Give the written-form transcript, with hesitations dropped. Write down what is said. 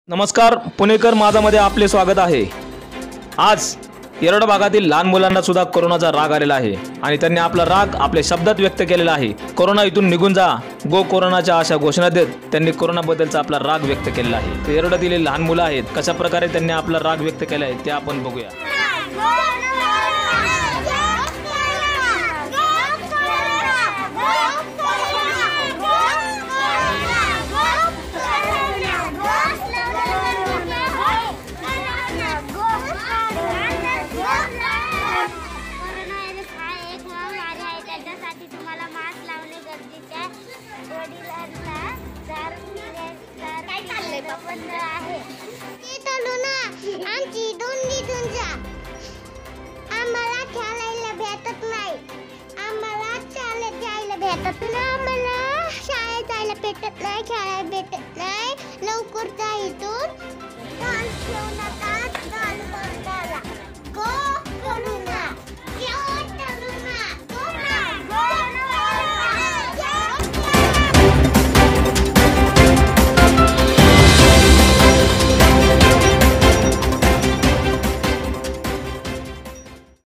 नमस्कार, पुणेकर माझामध्ये आपले स्वागत आहे। आज येरवडा भागातील लहान मुलांना सुद्धा कोरोनाचा राग आलेला आहे आणि त्यांनी आपला राग आपल्या शब्दात व्यक्त केलेला आहे। कोरोना इथून निघून जा, गो कोरोनाच्या अशा घोषणा देत त्यांनी कोरोनाबद्दलचा आपला राग व्यक्त केलेला आहे। ते येरवड्यातील लहान मुलं आहेत, कशा प्रकारे त्यांनी आपला राग व्यक्त केला आहे ते आपण बघूया। आमची दोन्ही तुमच्या आम्हाला खेळायला भेटत नाही, आम्हाला शाळेत जायला भेटत नाही, आम्हाला शाळेत जायला भेटत नाही, खेळायला भेटत नाही, लवकर जायचो